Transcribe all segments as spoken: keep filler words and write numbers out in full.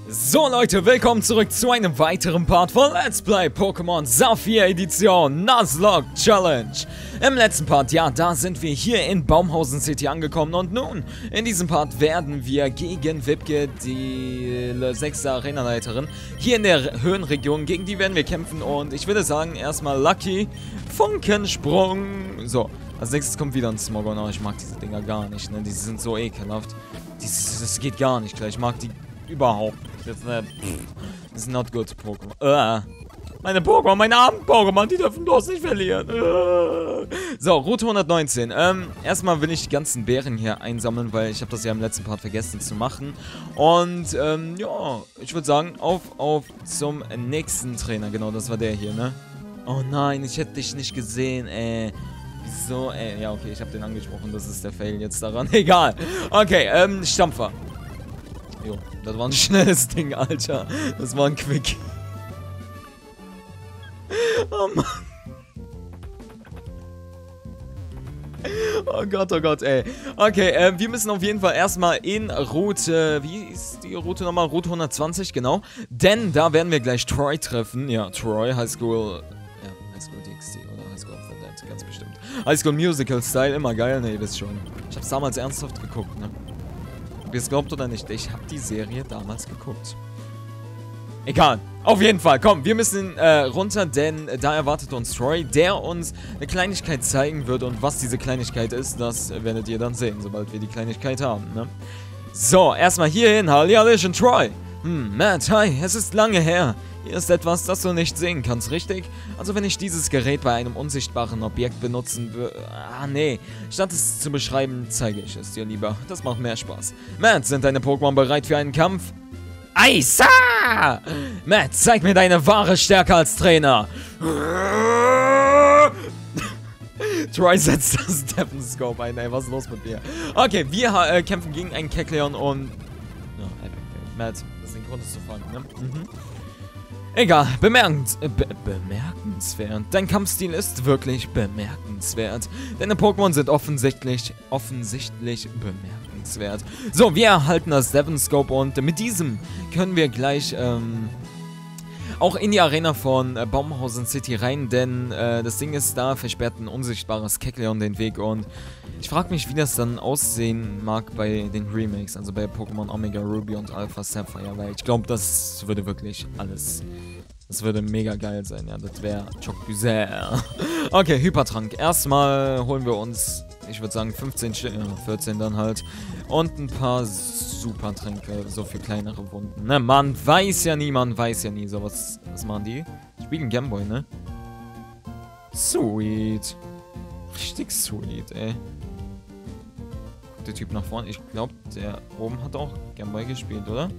So Leute, willkommen zurück zu einem weiteren Part von Let's Play Pokémon Saphir Edition Nuzlocke Challenge. Im letzten Part, ja, da sind wir hier in Baumhausen City angekommen und nun, in diesem Part werden wir gegen Wipke, die sechste Arenaleiterin, hier in der Höhenregion, gegen die werden wir kämpfen und ich würde sagen, erstmal Lucky, Funkensprung. So, als nächstes kommt wieder ein Smogon, aber ich mag diese Dinger gar nicht, ne, die sind so ekelhaft. Dieses, das geht gar nicht klar, ich mag die überhaupt nicht. Das ist, ne, das ist not good Pokémon. Uh, meine Pokémon, meine armen Pokémon, die dürfen bloß nicht verlieren. Uh. So, Route hundertneunzehn. Ähm, erstmal will ich die ganzen Beeren hier einsammeln, weil ich habe das ja im letzten Part vergessen zu machen. Und, ähm, ja, ich würde sagen, auf, auf zum nächsten Trainer. Genau, das war der hier, ne? Oh nein, ich hätte dich nicht gesehen, ey. Wieso, ey? Ja, okay, ich habe den angesprochen, das ist der Fail jetzt daran. Egal. Okay, ähm, Stampfer. Jo, das war ein schnelles Ding, Alter. Das war ein Quick. Oh Mann. Oh Gott, oh Gott, ey. Okay, äh, wir müssen auf jeden Fall erstmal in Route, wie ist die Route nochmal? Route hundertzwanzig, genau. Denn da werden wir gleich Troy treffen. Ja, Troy, High School, ja, High School D X T oder High School of the Dead, ganz bestimmt. High School Musical Style, immer geil, ne, ihr wisst schon. Ich hab's damals ernsthaft geguckt, ne. Ob ihr es glaubt oder nicht, ich habe die Serie damals geguckt. Egal, auf jeden Fall, komm, wir müssen äh, runter, denn äh, da erwartet uns Troy, der uns eine Kleinigkeit zeigen wird und was diese Kleinigkeit ist, das äh, werdet ihr dann sehen, sobald wir die Kleinigkeit haben, ne? So, erstmal hierhin, Hallihallöchen, Troy. Hm, Matt, hi, es ist lange her. Hier ist etwas, das du nicht sehen kannst, richtig? Also wenn ich dieses Gerät bei einem unsichtbaren Objekt benutzen würde... Ah, nee. Statt es zu beschreiben, zeige ich es dir lieber. Das macht mehr Spaß. Matt, sind deine Pokémon bereit für einen Kampf? Aisa! Matt, zeig mir deine wahre Stärke als Trainer. Troy setzt das Deathenscope ein, ey, was ist los mit dir? Okay, wir äh, kämpfen gegen einen Kecleon und... Ja, Matt, das Synchron ist zu fangen, ne? Mhm. Egal, bemerkens äh, be bemerkenswert. Dein Kampfstil ist wirklich bemerkenswert. Deine Pokémon sind offensichtlich, offensichtlich bemerkenswert. So, wir erhalten das Deathenscope und mit diesem können wir gleich ähm, auch in die Arena von äh, Baumhausen City rein, denn äh, das Ding ist, da versperrt ein unsichtbares Kecleon den Weg und ich frage mich, wie das dann aussehen mag bei den Remakes, also bei Pokémon Omega Ruby und Alpha Sapphire, weil ich glaube, das würde wirklich alles, das würde mega geil sein, ja, das wäre Choc-Buser. Okay, Hypertrank. Erstmal holen wir uns, ich würde sagen fünfzehn, vierzehn dann halt und ein paar Supertränke, so für kleinere Wunden. Ne, man weiß ja nie, man weiß ja nie, so was, was machen die? Spielen Gameboy, ne? Sweet. Richtig sweet, ey. Der Typ nach vorne. Ich glaube, der oben hat auch Gameboy gespielt, oder?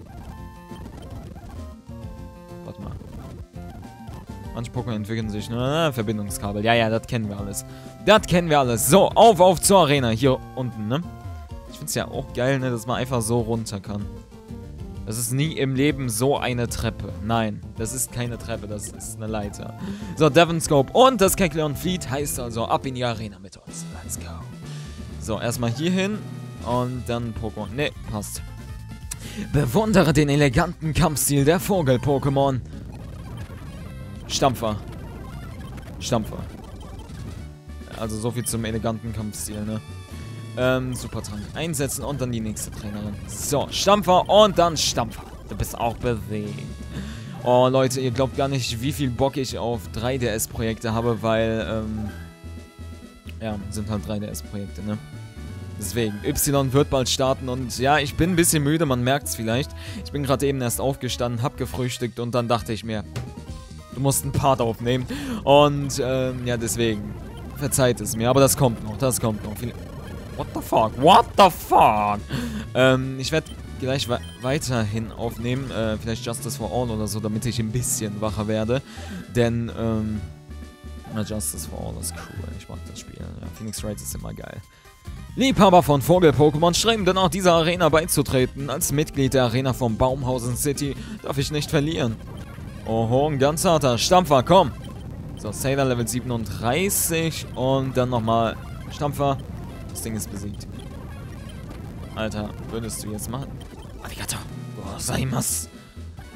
Warte mal. Manche Pokémon entwickeln sich, ne? Verbindungskabel. Ja, ja, das kennen wir alles. Das kennen wir alles. So, auf, auf zur Arena. Hier unten, ne? Ich find's ja auch geil, ne? Dass man einfach so runter kann. Das ist nie im Leben so eine Treppe. Nein, das ist keine Treppe, das ist eine Leiter. So, Deathenscope und das Kecleon Fleet heißt also ab in die Arena mit uns. Let's go. So, erstmal hier hin und dann Pokémon. Ne, passt. Bewundere den eleganten Kampfstil der Vogel-Pokémon. Stampfer. Stampfer. Also so viel zum eleganten Kampfstil, ne? Ähm, Supertrank einsetzen und dann die nächste Trainerin. So, Stampfer und dann Stampfer. Du bist auch bewegt. Oh, Leute, ihr glaubt gar nicht, wie viel Bock ich auf drei D S-Projekte habe, weil, ähm... ja, sind halt drei D S-Projekte, ne? Deswegen, Y wird bald starten und ja, ich bin ein bisschen müde, man merkt es vielleicht. Ich bin gerade eben erst aufgestanden, hab gefrühstückt und dann dachte ich mir, du musst einen Part aufnehmen. Und, ähm, ja, deswegen, verzeiht es mir, aber das kommt noch, das kommt noch. What the fuck? What the fuck? ähm, ich werde gleich we weiterhin aufnehmen, äh, vielleicht Justice for All oder so, damit ich ein bisschen wacher werde. Denn, ähm, Justice for All ist cool, ich mag das Spiel. Ja, Phoenix Wright ist immer geil. Liebhaber von Vogel-Pokémon streben danach, dieser Arena beizutreten. Als Mitglied der Arena von Baumhausen City darf ich nicht verlieren. Oho, ein ganz harter Stampfer, komm. So, Sailor Level siebenunddreißig und dann nochmal Stampfer. Das Ding ist besiegt. Alter, würdest du jetzt machen? Arigato gozaimasu.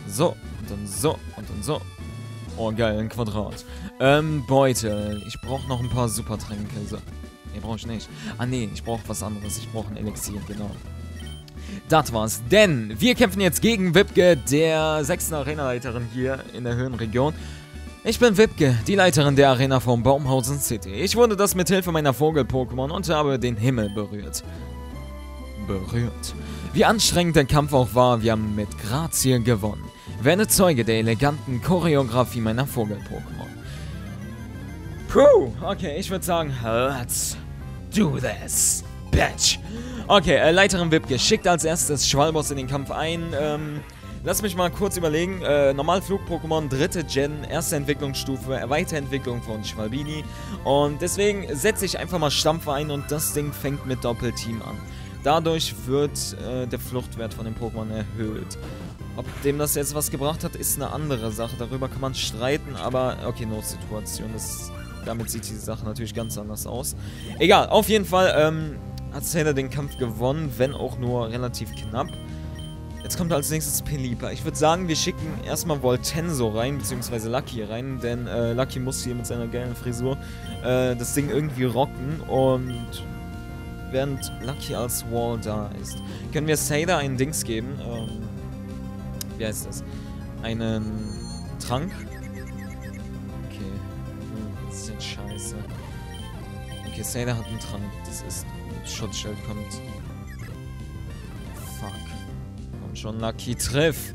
so, und dann so, und dann so. Oh, geil, ein Quadrat. Ähm, Beute. Ich brauche noch ein paar Supertränke. So. Nee, brauche ich nicht. Ah, nee, ich brauche was anderes. Ich brauche ein Elixier, genau. Das war's. Denn wir kämpfen jetzt gegen Wipke, der sechsten Arena-Leiterin hier in der Höhenregion. Ich bin Wipke, die Leiterin der Arena von Baumhausen City. Ich wurde das mit Hilfe meiner Vogel-Pokémon und habe den Himmel berührt. Berührt. Wie anstrengend der Kampf auch war, wir haben mit Grazie gewonnen. Werde Zeuge der eleganten Choreografie meiner Vogel-Pokémon. Puh, okay, ich würde sagen, let's do this, bitch. Okay, äh, Leiterin Wipke schickt als erstes Schwalbos in den Kampf ein. Ähm, lass mich mal kurz überlegen. Äh, Normalflug-Pokémon, dritte Gen, erste Entwicklungsstufe, Weiterentwicklung von Schwalbini. Und deswegen setze ich einfach mal Stampfer ein und das Ding fängt mit Doppelteam an. Dadurch wird äh, der Fluchtwert von dem Pokémon erhöht. Ob dem das jetzt was gebracht hat, ist eine andere Sache. Darüber kann man streiten, aber okay, Notsituation. Das, damit sieht die Sache natürlich ganz anders aus. Egal, auf jeden Fall ähm, hat Sailor den Kampf gewonnen, wenn auch nur relativ knapp. Jetzt kommt als nächstes Pelipper. Ich würde sagen, wir schicken erstmal Voltenso rein, beziehungsweise Lucky rein, denn äh, Lucky muss hier mit seiner geilen Frisur äh, das Ding irgendwie rocken und während Lucky als Wall da ist, können wir Sailor einen Dings geben, ähm, wie heißt das? Einen Trank? Okay, hm, das ist jetzt scheiße. Okay, Sailor hat einen Trank, das ist Schutzschild kommt. Fuck. Komm schon, Lucky, triff!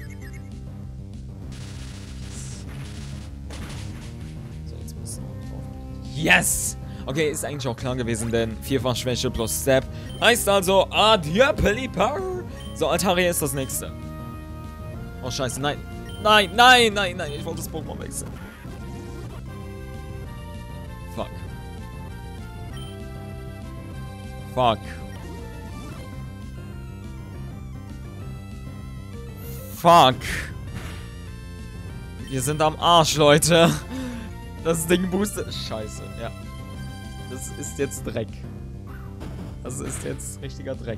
So, jetzt müssen wir drauf. Yes! Okay, ist eigentlich auch klar gewesen, denn vierfach Schwäche plus Step heißt also Adieu, Pelipper! So, Altaria ist das nächste. Oh, scheiße, nein. Nein, nein, nein, nein, ich wollte das Pokémon wechseln. Fuck. Fuck. Fuck. Wir sind am Arsch, Leute. Das Ding boostet. Scheiße, ja. Das ist jetzt Dreck. Das ist jetzt richtiger Dreck.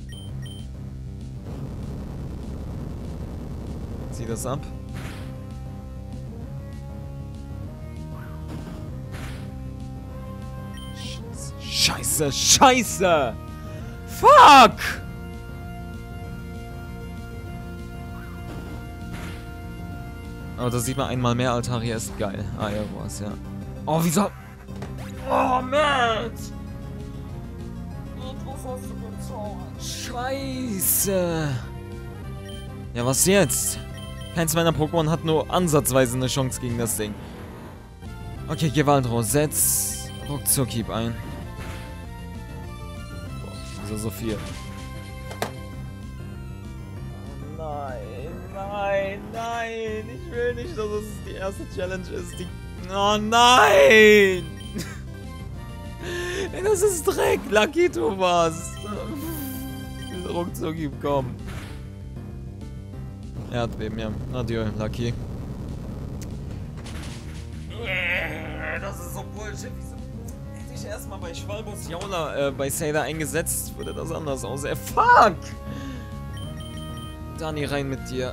Zieh das ab. Scheiße, scheiße! Fuck! Oh, da sieht man einmal mehr, Altaria ist geil. Ah, ja, was, ja. Oh, wieso? Oh, Matt! Was hast du gezaubert? Scheiße! Ja, was jetzt? Keins meiner Pokémon hat nur ansatzweise eine Chance gegen das Ding. Okay, Gewaltro, setz Ruckzuck-Hieb ein. Also so viel. Nein, nein, nein. Ich will nicht, dass es die erste Challenge ist. Die oh nein! Das ist Dreck. Lucky, du warst. Ruckzuck-Hieb, komm. Erdbeben, ja. Adieu, Lucky. Das ist so Bullshit. Hätte ich erstmal bei Schwalbos Jaula äh, bei Sailor eingesetzt, würde das anders aussehen. Fuck! Dani, rein mit dir.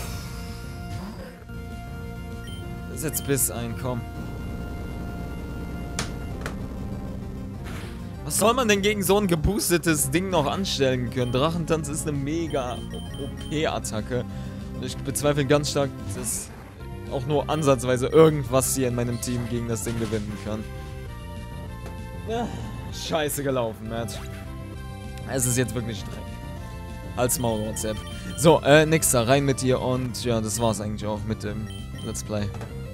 Setz Biss ein, komm. Was soll man denn gegen so ein geboostetes Ding noch anstellen können? Drachentanz ist eine mega O P-Attacke. Und ich bezweifle ganz stark, dass auch nur ansatzweise irgendwas hier in meinem Team gegen das Ding gewinnen kann. Ja, scheiße gelaufen, Matt. Es ist jetzt wirklich Dreck. Als Maul-WhatsApp. So, äh, nix da, rein mit dir und ja, das war's eigentlich auch mit dem Let's Play.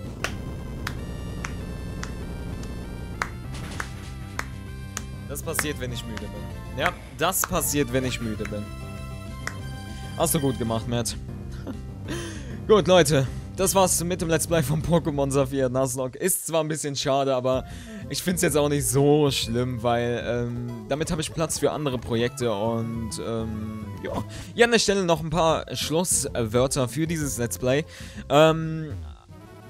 Das passiert, wenn ich müde bin. Ja, das passiert, wenn ich müde bin. Hast du gut gemacht, Matt. Gut, Leute. Das war's mit dem Let's Play von Pokémon Saphir Nuzlocke. Ist zwar ein bisschen schade, aber ich find's jetzt auch nicht so schlimm, weil ähm, damit habe ich Platz für andere Projekte und ähm, ja. Hier an der Stelle noch ein paar Schlusswörter für dieses Let's Play. Ähm...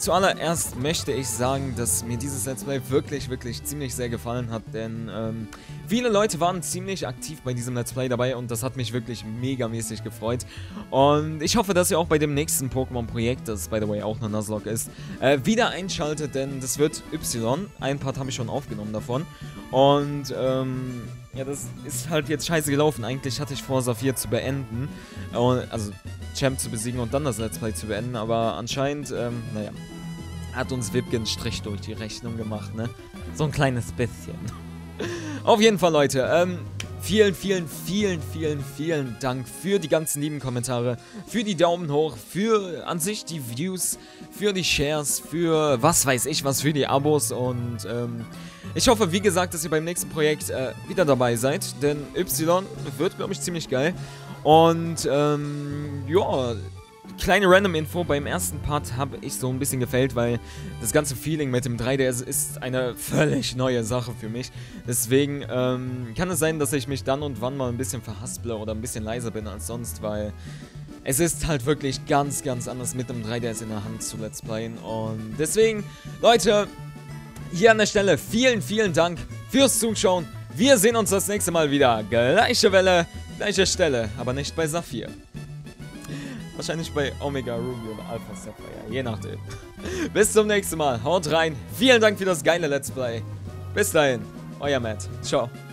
zuallererst möchte ich sagen, dass mir dieses Let's Play wirklich, wirklich ziemlich sehr gefallen hat, denn ähm, viele Leute waren ziemlich aktiv bei diesem Let's Play dabei und das hat mich wirklich megamäßig gefreut. Und ich hoffe, dass ihr auch bei dem nächsten Pokémon-Projekt, das by the way auch eine Nuzlocke ist, äh, wieder einschaltet, denn das wird Y. Ein Part habe ich schon aufgenommen davon. Und ähm, ja, das ist halt jetzt scheiße gelaufen. Eigentlich hatte ich vor, Saphir zu beenden, also Champ zu besiegen und dann das Let's Play zu beenden, aber anscheinend, ähm, naja, hat uns Wipke einen Strich durch die Rechnung gemacht, ne? So ein kleines bisschen. Auf jeden Fall, Leute, ähm, vielen, vielen, vielen, vielen, vielen Dank für die ganzen lieben Kommentare, für die Daumen hoch, für an sich die Views, für die Shares, für was weiß ich was, für die Abos und, ähm, ich hoffe, wie gesagt, dass ihr beim nächsten Projekt äh, wieder dabei seid, denn Y wird, glaube ich, ziemlich geil. Und, ähm, ja, kleine Random-Info, beim ersten Part habe ich so ein bisschen gefällt, weil das ganze Feeling mit dem drei D S ist eine völlig neue Sache für mich. Deswegen, ähm, kann es sein, dass ich mich dann und wann mal ein bisschen verhasple oder ein bisschen leiser bin als sonst, weil es ist halt wirklich ganz, ganz anders mit dem drei D S in der Hand zu Let's Playen. Und deswegen, Leute, hier an der Stelle vielen, vielen Dank fürs Zuschauen. Wir sehen uns das nächste Mal wieder. Gleiche Welle, gleiche Stelle, aber nicht bei Saphir. Wahrscheinlich bei Omega Ruby oder Alpha Sapphire, je nachdem. Bis zum nächsten Mal, haut rein. Vielen Dank für das geile Let's Play. Bis dahin, euer Matt. Ciao.